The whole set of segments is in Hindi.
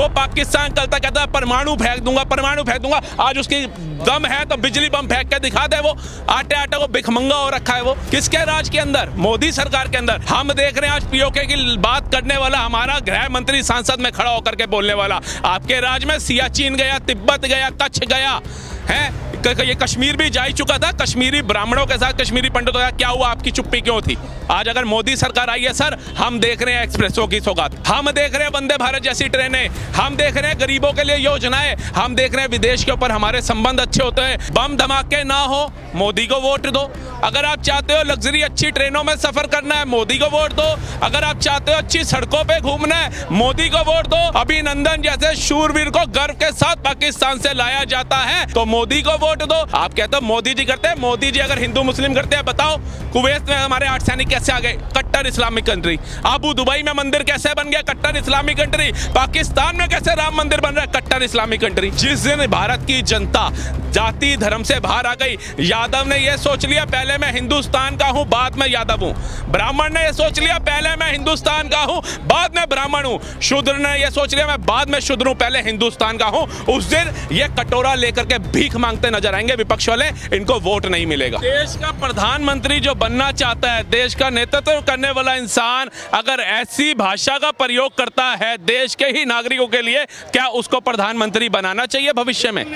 पाकिस्तान कल तक कहता है परमाणु फेंक दूंगा, परमाणु फेंक दूंगा। आज उसकी दम है तो बिजली बम फेंक के दिखा दे। वो आटे को भिखमंगा हो रखा है। वो किसके राज के अंदर? मोदी सरकार के अंदर। हम देख रहे हैं आज पीओके की बात करने वाला हमारा गृह मंत्री संसद में खड़ा होकर के बोलने वाला। आपके राज में सियाचिन गया, तिब्बत गया, कच्छ गया है, ये कश्मीर भी जा ही चुका था। कश्मीरी ब्राह्मणों के साथ कश्मीरी पंडितों का क्या हुआ? आपकी चुप्पी क्यों थी? आज अगर मोदी सरकार आई है सर, हम देख रहे हैं एक्सप्रेसों की सौगात, हम देख रहे हैं वंदे भारत जैसी ट्रेनें, हम देख रहे हैं गरीबों के लिए योजनाएं, हम देख रहे हैं विदेश के ऊपर हमारे संबंध अच्छे होते हैं। बम धमाके ना हो, मोदी को वोट दो। अगर आप चाहते हो लग्जरी अच्छी ट्रेनों में सफर करना है, मोदी को वोट दो। अगर आप चाहते हो अच्छी सड़कों पे घूमना है, मोदी को वोट दो। अभिनंदन जैसे शूरवीर को गर्व के साथ पाकिस्तान से लाया जाता है तो मोदी को वोट दो। आप कहते हो मोदी जी करते हैं। मोदी जी अगर हिंदू मुस्लिम करते हैं, बताओ कुवैत में हमारे 8 सैनिक कैसे आ गए? कट्टर इस्लामिक कंट्री। अबू दुबई में मंदिर कैसे बन गया? कट्टर इस्लामिक कंट्री। पाकिस्तान में कैसे राम मंदिर बन रहा है? कट्टर इस्लामिक कंट्री। जिस दिन भारत की जनता जाति धर्म से बाहर आ गई, यादव ने यह सोच लिया पहले मैं हिंदुस्तान का हूं, बाद में यादव हूं। ब्राह्मण ने यह सोच लिया पहले मैं हिंदुस्तान का हूं, बाद में ब्राह्मण हूं। शूद्र ने यह सोच लिया मैं बाद में शूद्र हूं, पहले हिंदुस्तान का हूं। उस दिन ये कटोरा लेकर के भीख मांगते नजर आएंगे विपक्ष वाले। इनको वोट नहीं मिलेगा। देश का प्रधानमंत्री जो बनना चाहता है, देश का नेतृत्व करने वाला इंसान अगर ऐसी भाषा का प्रयोग करता है देश के ही नागरिकों के लिए, क्या उसको प्रधानमंत्री बनाना चाहिए भविष्य में?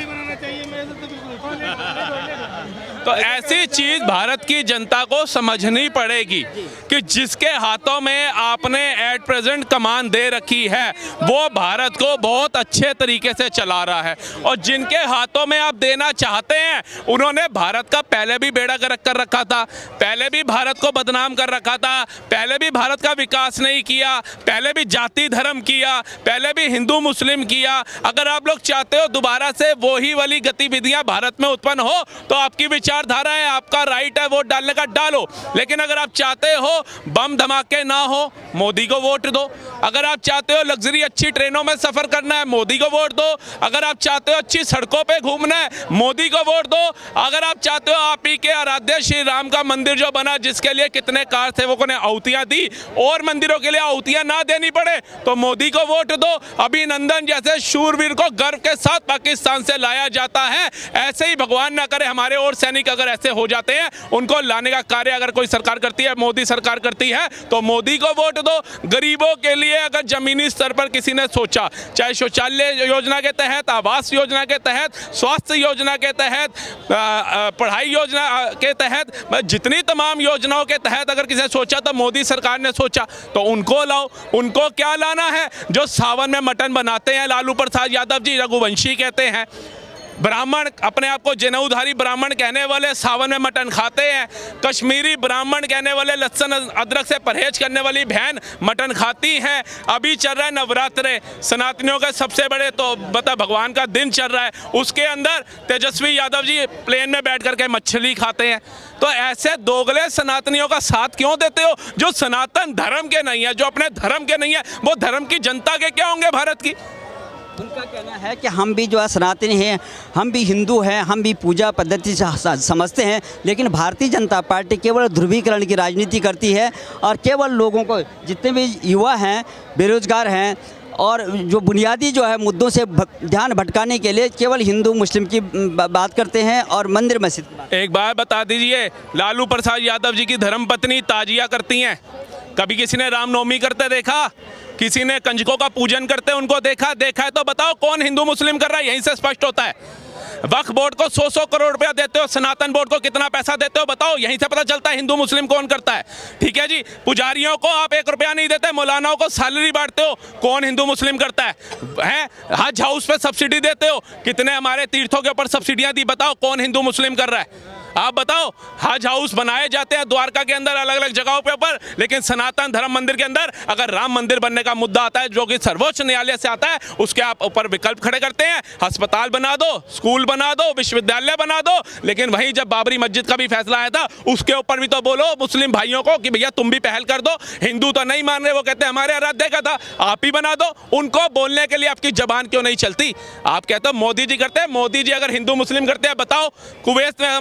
तो ऐसी चीज भारत की जनता को समझनी पड़ेगी कि जिसके हाथों में आपने एट प्रेजेंट कमान दे रखी है वो भारत को बहुत अच्छे तरीके से चला रहा है, और जिनके हाथों में आप देना चाहते हैं उन्होंने भारत का पहले भी बेड़ा गर्क कर रखा था, पहले भी भारत को बदनाम कर रखा था, पहले भी भारत का विकास नहीं किया, पहले भी जाति धर्म किया, पहले भी हिंदू मुस्लिम किया। अगर आप लोग चाहते हो दोबारा से वही वाली गतिविधियां भारत में उत्पन्न हो तो आपकी विचारधारा है, आपका राइट है वोट डालने का, डालो। लेकिन अगर आप चाहते हो बम धमाके ना हो, मोदी को वोट दो। अगर आप चाहते हो लग्जरी अच्छी ट्रेनों में सफर करना है, मोदी को वोट दो। अगर आप चाहते हो अच्छी सड़कों पे घूमना है, मोदी को वोट दो। अगर आप चाहते हो आप ही के आराध्य श्री राम का मंदिर जो बना, जिसके लिए कितने कार सेवकों ने आहुतियां दी, और मंदिरों के लिए आहुतियां ना देनी पड़े, तो मोदी को वोट दो। अभिनंदन जैसे शूरवीर को गर्व के साथ पाकिस्तान से लाया जाता है। ऐसे ही भगवान ना करे हमारे और सैनिक अगर ऐसे हो जाते हैं, उनको लाने का कार्य अगर कोई सरकार करती है, मोदी सरकार करती है, तो मोदी को वोट दो। गरीबों के लिए अगर जमीनी स्तर पर किसी ने सोचा, चाहे शौचालय योजना के तहत, आवास योजना के तहत, स्वास्थ्य योजना के तहत, पढ़ाई योजना के तहत, जितनी तमाम योजनाओं के तहत अगर किसी ने सोचा तो मोदी सरकार ने सोचा, तो उनको लाओ। उनको क्या लाना है? जो सावन में मटन बनाते हैं, लालू प्रसाद यादव जी रघुवंशी कहते हैं, ब्राह्मण अपने आप को जनेऊधारी ब्राह्मण कहने वाले सावन में मटन खाते हैं, कश्मीरी ब्राह्मण कहने वाले लहसुन अदरक से परहेज करने वाली बहन मटन खाती हैं। अभी चल रहा है नवरात्रे, सनातनियों का सबसे बड़े तो बता भगवान का दिन चल रहा है, उसके अंदर तेजस्वी यादव जी प्लेन में बैठ करके मछली खाते हैं। तो ऐसे दोगले सनातनियों का साथ क्यों देते हो? जो सनातन धर्म के नहीं है, जो अपने धर्म के नहीं है, वो धर्म की जनता के क्या होंगे भारत की? उनका कहना है कि हम भी जो है सनातनी हैं, हम भी हिंदू हैं, हम भी पूजा पद्धति से समझते हैं, लेकिन भारतीय जनता पार्टी केवल ध्रुवीकरण की राजनीति करती है और केवल लोगों को, जितने भी युवा हैं, बेरोजगार हैं, और जो बुनियादी जो है मुद्दों से ध्यान भटकाने के लिए केवल हिंदू मुस्लिम की बात करते हैं और मंदिर मस्जिद की बात। एक बात बता दीजिए, लालू प्रसाद यादव जी की धर्मपत्नी ताजिया करती हैं, कभी किसी ने रामनवमी करते देखा? किसी ने कंजकों का पूजन करते उनको देखा है तो बताओ कौन हिंदू मुस्लिम कर रहा है? यहीं से स्पष्ट होता है। वक्फ बोर्ड को 100-100 करोड़ रुपया देते हो, सनातन बोर्ड को कितना पैसा देते हो बताओ? यहीं से पता चलता है हिंदू मुस्लिम कौन करता है। ठीक है जी, पुजारियों को आप 1 रुपया नहीं देते, मौलानाओं को सैलरी बांटते हो, कौन हिंदू मुस्लिम करता है? हज हाउस पे सब्सिडी देते हो, कितने हमारे तीर्थों के ऊपर सब्सिडियां दी, बताओ कौन हिंदू मुस्लिम कर रहा है? आप बताओ। हज हाउस बनाए जाते हैं द्वारका के अंदर, अलग अलग जगहों पे ऊपर, लेकिन सनातन धर्म मंदिर के अंदर अगर राम मंदिर बनने का मुद्दा आता है जो कि सर्वोच्च न्यायालय से आता है, उसके आप ऊपर विकल्प खड़े करते हैं। अस्पताल बना दो, स्कूल बना दो, विश्वविद्यालय बना दो, लेकिन वहीं जब बाबरी मस्जिद का भी फैसला आया था उसके ऊपर भी तो बोलो मुस्लिम भाइयों को कि भैया तुम भी पहल कर दो। हिंदू तो नहीं मान रहे, वो कहते हैं हमारे आराध्य का था, आप ही बना दो। उनको बोलने के लिए आपकी जबान क्यों नहीं चलती? आप कहते हो मोदी जी करते हैं। मोदी जी अगर हिंदू मुस्लिम करते हैं, बताओ कुवैत में हमारे 8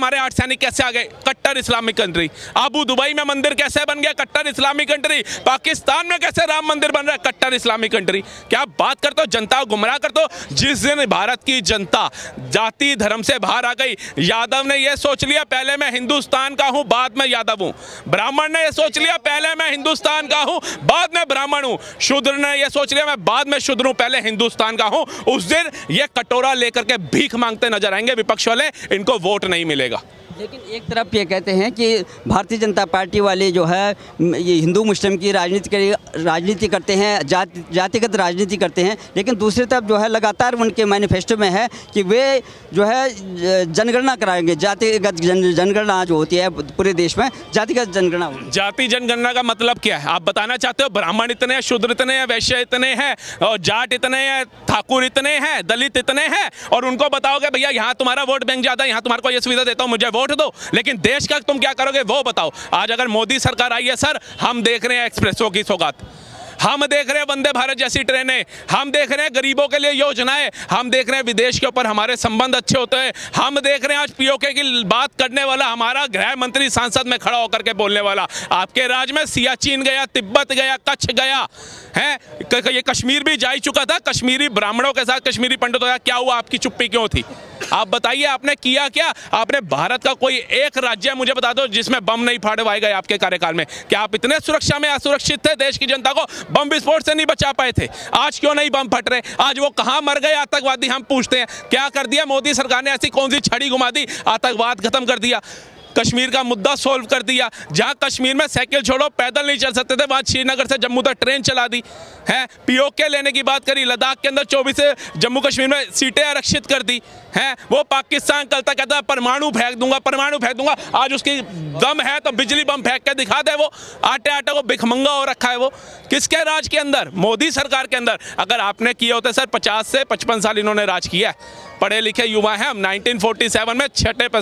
सैनिक कैसे आ गए? कट्टर इस्लामिक कंट्री। अबू दुबई में मंदिर कैसे बन गया? कट्टर इस्लामिक कंट्री। पाकिस्तान में कैसे राम मंदिर बन रहा है? कट्टर इस्लामिक कंट्री। क्या बात करते हो, जनता को गुमराह करते हो। जिस दिन भारत की जनता जाति धर्म से बाहर आ गई, यादव ने यह सोच लिया पहले मैं हिंदुस्तान का हूं बाद में यादव हूं, ब्राह्मण ने यह सोच लिया पहले मैं हिंदुस्तान का हूं बाद में ब्राह्मण हूं, शूद्र ने यह सोच लिया मैं बाद में शूद्र हूं पहले हिंदुस्तान का हूं, उस दिन ये कटोरा लेकर के भीख मांगते नजर आएंगे विपक्ष वाले, इनको वोट नहीं मिलेगा। लेकिन एक तरफ ये कहते हैं कि भारतीय जनता पार्टी वाले जो है ये हिंदू मुस्लिम की राजनीति करते हैं, जातिगत राजनीति करते हैं, लेकिन दूसरी तरफ जो है लगातार उनके मैनिफेस्टो में है कि वे जो है जनगणना कराएंगे, जातिगत जनगणना जो होती है पूरे देश में, जातिगत जनगणना। जाति जनगणना का मतलब क्या है? आप बताना चाहते हो ब्राह्मण इतने हैं, शूद्र इतने हैं, वैश्य इतने हैं, और जाट इतने हैं, ठाकुर इतने हैं, दलित इतने हैं, और उनको बताओगे भैया यहाँ तुम्हारा वोट बैंक ज़्यादा है, यहाँ तुम्हारे को ये सुविधा देता हूँ, मुझे वोट दो, लेकिन देश का तुम क्या करोगे वो बताओ। आज अगर मोदी सरकार आई है सर, हम देख रहे हैं एक्सप्रेसों की सौगात, हम देख रहे हैं वंदे भारत जैसी ट्रेनें, हम देख रहे हैं गरीबों के लिए योजनाएं, हम देख रहे हैं विदेश के ऊपर हमारे संबंध अच्छे होते हैं, हम देख रहे हैं आज पीओके की बात करने वाला हमारा गृह मंत्री संसद में खड़ा होकर के बोलने वाला। आपके राज्य में सियाचिन गया, तिब्बत गया, कच्छ गया है, ये कश्मीर भी जा ही चुका था, कश्मीरी ब्राह्मणों के साथ कश्मीरी पंडितों का क्या हुआ? आपकी चुप्पी क्यों थी? आप बताइए आपने किया क्या? आपने भारत का कोई एक राज्य मुझे बता दो जिसमें बम नहीं फाड़वाए गए आपके कार्यकाल में? क्या आप इतने सुरक्षा में असुरक्षित थे? देश की जनता को बम विस्फोट से नहीं बचा पाए थे? आज क्यों नहीं बम फट रहे? आज वो कहां मर गए आतंकवादी? हम पूछते हैं। क्या कर दिया मोदी सरकार ने? ऐसी कौन सी छड़ी घुमा दी? आतंकवाद खत्म कर दिया, कश्मीर का मुद्दा सोल्व कर दिया। जहां कश्मीर में साइकिल छोड़ो पैदल नहीं चल सकते थे, वहां श्रीनगर से जम्मू तक ट्रेन चला दी है। पीओके लेने की बात करी, लद्दाख के अंदर 24 से जम्मू कश्मीर में सीटें आरक्षित कर दी है। वो पाकिस्तान कल तक कहता है परमाणु फेंक दूंगा, परमाणु फेंक दूंगा, आज उसकी दम है तो बिजली बम फेंक के दिखा दे। वो आटे आटे को भिखमंगा हो रखा है। वो किसके राज के अंदर? मोदी सरकार के अंदर। अगर आपने किए होते सर, 50 से 55 साल इन्होंने राज किया है, पढ़े लिखे युवा हैं हम। 1947 में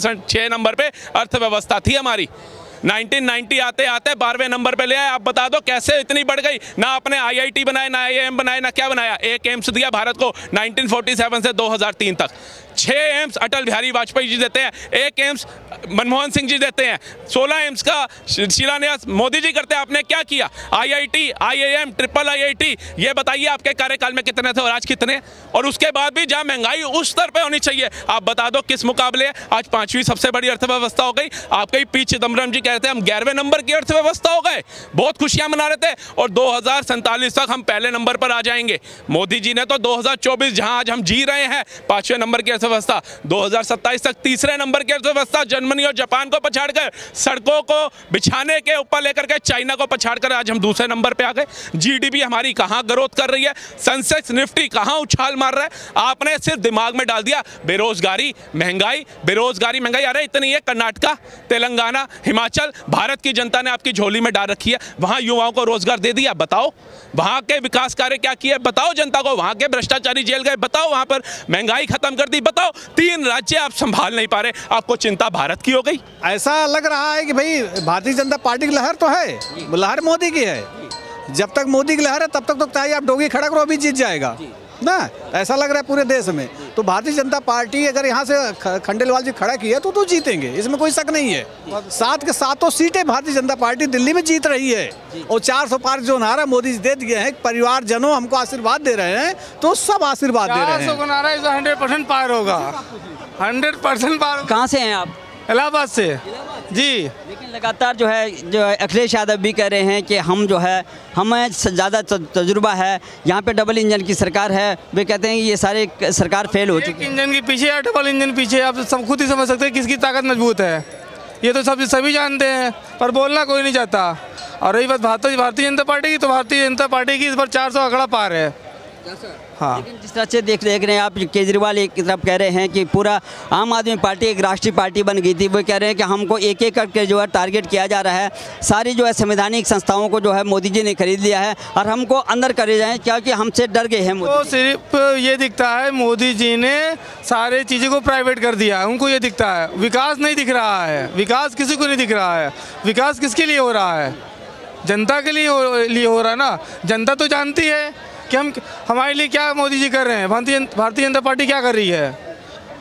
6 नंबर पे अर्थव्यवस्था थी हमारी, 1990 आते आते 12वें नंबर पे ले आए। आप बता दो कैसे इतनी बढ़ गई? ना आपने IIT बनाए, ना IIM बनाए, ना क्या बनाया। एक एम्स दिया भारत को 1947 से 2003 तक। 6 एम्स अटल बिहारी वाजपेयी जी देते हैं, 1 एम्स मनमोहन सिंह जी देते हैं, 16 एम्स का शिलान्यास मोदी जी करते हैं। आपने क्या किया? IIT, IIM, IIIT, ये बताइए आपके कार्यकाल में कितने थे और आज कितने? और उसके बाद भी जहां महंगाई उस स्तर पे होनी चाहिए, आप बता दो किस मुकाबले आज 5वीं सबसे बड़ी अर्थव्यवस्था हो गई। आपके पी चिदम्बरम जी कहते हैं हम 11वें नंबर की अर्थव्यवस्था हो गए, बहुत खुशियां मना रहे थे, और 2047 तक हम पहले नंबर पर आ जाएंगे। मोदी जी ने तो 2024 जहां आज हम जी रहे हैं 5वें नंबर की अर्थव्यवस्था, 2027 तक 3रे नंबर की अर्थव्यवस्था, जर्मनी और जापान को पछाड़कर, सड़कों को बिछाने के ऊपर लेकर के चाइना को पछाड़कर आज हम दूसरे नंबर पे आ गए। GDP हमारी कहां ग्रोथ कर रही है, सेंसेक्स निफ्टी कहां उछाल मार रहा है। आपने सिर्फ दिमाग में डाल दिया बेरोजगारी महंगाई, बेरोजगारी महंगाई। अरे इतनी है, कर्नाटका, तेलंगाना, हिमाचल, भारत की जनता ने आपकी झोली में डाल रखी है। वहां युवाओं को रोजगार दे दिया, बताओ। वहां के विकास कार्य क्या किए, बताओ जनता को। वहां के भ्रष्टाचारी जेल गए, बताओ। वहां पर महंगाई खत्म कर दी, बताओ। 3 राज्य आप संभाल नहीं पा रहे, आपको चिंता भारत की हो गई। ऐसा लग रहा है कि भाई भारतीय जनता पार्टी की लहर तो है, लहर मोदी की है। जब तक मोदी की लहर है तब तक तो चाहे आप डोगी खड़ा करो, अभी जीत जाएगा ना, ऐसा लग रहा है पूरे देश में। तो भारतीय जनता पार्टी अगर यहाँ से खंडेलवाल जी खड़ा किया तो जीतेंगे, इसमें कोई शक नहीं है। 7 के 7 सीटें भारतीय जनता पार्टी दिल्ली में जीत रही है, और 400 पार जो नारा मोदी जी दे दिए हैं, परिवारजनों हमको आशीर्वाद दे रहे हैं, तो सब आशीर्वाद दे रहे हैं। 100% पार होगा, 100% पार। कहाँ से हैं आप? इलाहाबाद से जी। लेकिन लगातार जो अखिलेश यादव भी कह रहे हैं कि हम जो है हमें ज़्यादा तजुर्बा है, यहाँ पे डबल इंजन की सरकार है। वे कहते हैं कि ये सारे सरकार फेल हो चुकी है। इंजन के पीछे या डबल इंजन पीछे, आप सब खुद ही समझ सकते हैं किसकी ताकत मजबूत है। ये तो सभी जानते हैं, पर बोलना कोई नहीं चाहता। और रही बात भारतीय जनता पार्टी की, तो भारतीय जनता पार्टी की इस बार 400 आंकड़ा पार है। हाँ, लेकिन जिस तरह से देख रहे हैं आप, केजरीवाल एक तरफ कह रहे हैं कि पूरा आम आदमी पार्टी एक राष्ट्रीय पार्टी बन गई थी। वो कह रहे हैं कि हमको एक एक करके जो है टारगेट किया जा रहा है, सारी जो है संवैधानिक संस्थाओं को जो है मोदी जी ने खरीद लिया है, और हमको अंदर करे जाए क्योंकि हमसे डर गए हैं। तो सिर्फ ये दिखता है मोदी जी ने सारे चीज़ों को प्राइवेट कर दिया है, उनको ये दिखता है। विकास नहीं दिख रहा है, विकास किसी को नहीं दिख रहा है। विकास किसके लिए हो रहा है? जनता के लिए हो रहा है ना। जनता तो जानती है कि हमारे लिए क्या मोदी जी कर रहे हैं, भारतीय जनता पार्टी क्या कर रही है।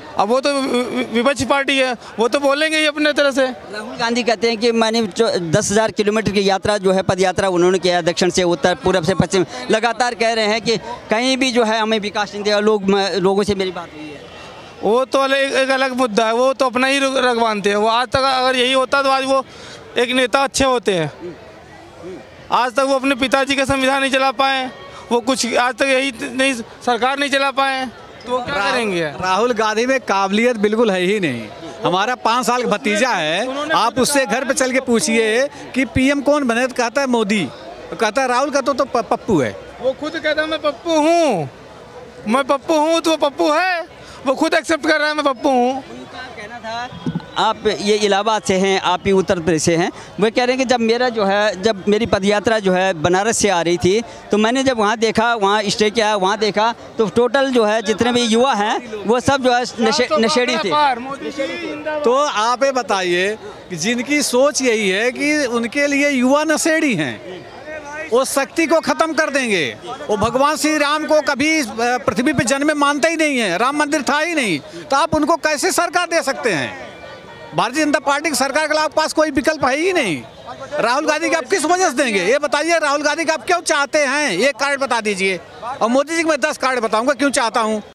अब वो तो विपक्षी पार्टी है, वो तो बोलेंगे ही अपने तरह से। राहुल गांधी कहते हैं कि मैंने 10,000 किलोमीटर की यात्रा जो है पद यात्रा उन्होंने किया, दक्षिण से उत्तर, पूरब से पश्चिम। लगातार कह रहे हैं कि कहीं भी जो है हमें विकास नहीं दिया। लोगों से मेरी बात हुई है, वो तो एक अलग मुद्दा है, वो तो अपना ही रग बांधते हैं। वो आज तक अगर यही होता तो आज वो एक नेता अच्छे होते हैं। आज तक वो अपने पिताजी का संविधान नहीं चला पाए, वो कुछ आज तक यही नहीं सरकार नहीं चला पाए, तो क्या करेंगे। राहुल गांधी में काबिलियत बिल्कुल है ही नहीं। हमारा 5 साल का भतीजा है, आप उससे घर पे चल के पूछिए कि पीएम कौन बने तो कहता है मोदी, कहता है राहुल का तो पप्पू है। वो खुद कहता है मैं पप्पू हूँ, मैं पप्पू हूँ, तो वो पप्पू है, वो खुद एक्सेप्ट कर रहा है मैं पप्पू हूँ। उनका कहना था, आप ये इलाहाबाद से हैं, आप ही उत्तर प्रदेश से हैं, वो कह रहे हैं कि जब मेरी पदयात्रा जो है बनारस से आ रही थी तो मैंने जब वहाँ देखा, वहाँ स्टे किया, वहाँ देखा तो टोटल जो है जितने भी युवा हैं वो सब जो है नशेड़ी थे। तो आप ये बताइए कि जिनकी सोच यही है कि उनके लिए युवा नशेड़ी हैं, वो शक्ति को खत्म कर देंगे। वो भगवान श्री राम को कभी पृथ्वी पे जन्म मानते ही नहीं है, राम मंदिर था ही नहीं, तो आप उनको कैसे सरकार दे सकते हैं। भारतीय जनता पार्टी की सरकार के आपके पास कोई विकल्प है ही नहीं। राहुल गांधी के आप किस वजह से देंगे, ये बताइए। राहुल गांधी का आप क्यों चाहते हैं, एक कार्ड बता दीजिए, और मोदी जी को मैं 10 कार्ड बताऊंगा क्यों चाहता हूँ।